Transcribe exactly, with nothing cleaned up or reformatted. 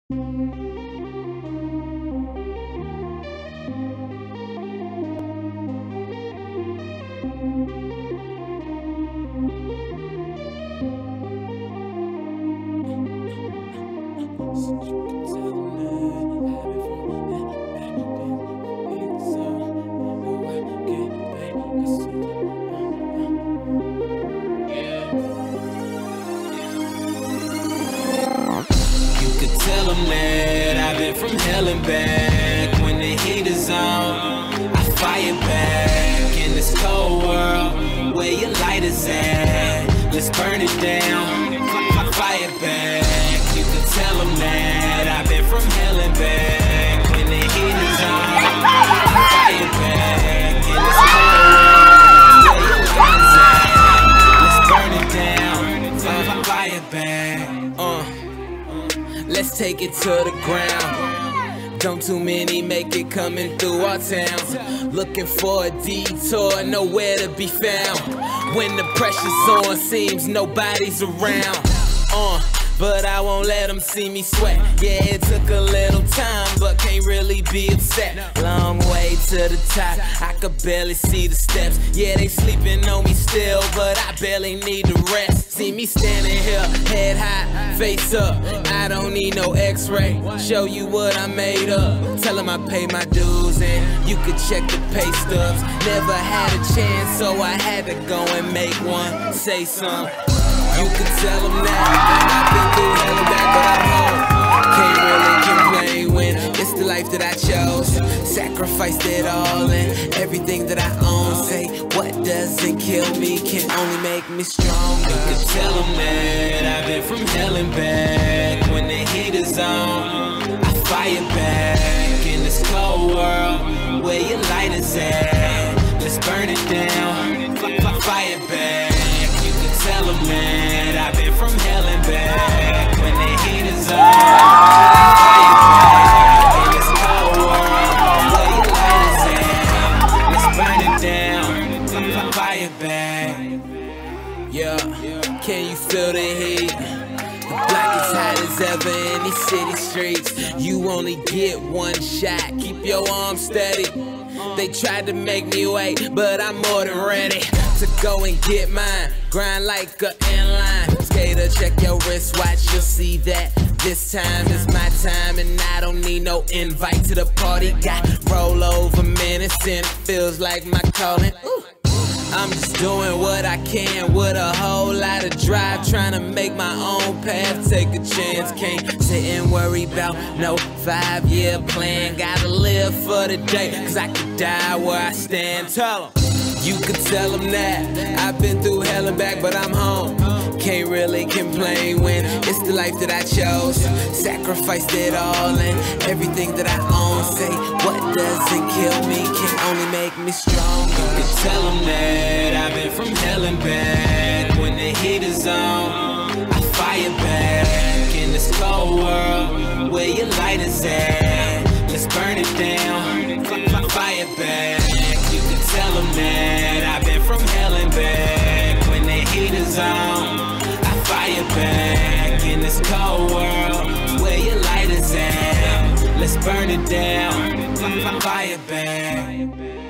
Tell 'em that I've been from hell and back. When the heat is on, I fire back. In this cold world, where your light is at, let's burn it down, fire back. You can tell 'em that I've been from hell and back. When the heat is on, I fire back. In this cold world, where your light is at, let's burn it down, fire back. Uh. Let's take it to the ground. Don't too many make it coming through our town. Looking for a detour, nowhere to be found. When the pressure's on, seems nobody's around. Uh, but I won't let them see me sweat. Yeah, it took a little time, but can't really be upset. Long way to the top, I could barely see the steps. Yeah, they sleeping on me still, but I barely need to rest. See me standing here, head high, face up. I don't need no x-ray, show you what I made up. Tell them I pay my dues and you could check the pay stubs. Never had a chance, so I had to go and make one. Say something. You could tell them that I've been through hell and back, but I'm home. Can't really complain when it's the life that I chose. Sacrificed it all and everything that I own. Say what doesn't kill me can only make me stronger. You could tell them that I've been from hell and back. When the heat is on, I fire back. In this cold world, where your light is at, let's burn it down, fire back. Tell them that I've been from hell and back. When the heat is on, fire back. In this cold world, where your light is at, let's burn it down, fire back. Yeah, can you feel the heat? The block is hot as ever in these city streets. You only get one shot, keep your arms steady. They tried to make me wait, but I'm more than ready to go and get mine. Grind like a inline skater, check your wristwatch, you'll see that this time is my time. And I don't need no invite to the party. Got rollover minutes and it feels like my calling. Ooh. I'm just doing what I can with a whole lot of drive, trying to make my own path, take a chance. Can't sit and worry about no five-year plan. Gotta live for the day, cause I could die where I stand. Tell them, you could tell them that I've been through hell and back, but I'm home. Can't really complain when it's the life that I chose. Sacrificed it all and everything that I own. Say what doesn't kill me can only make me stronger. You could tell them that I've been from hell and back. When the heat is on, I fire back. In this cold world, where your light is at, let's burn it down, fire back. You could tell them that I've been from hell and back. When the heat is on, I fire back. In this cold world, where your light is at, let's burn it down, fire back.